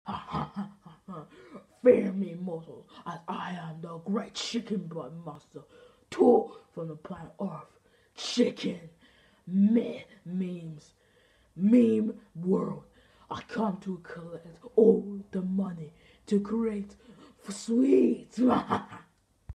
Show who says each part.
Speaker 1: Fear me, mortals, as I am the great chicken butt master, too from the planet Earth. Chicken, memes, meme world. I come to collect all the money to create for sweets.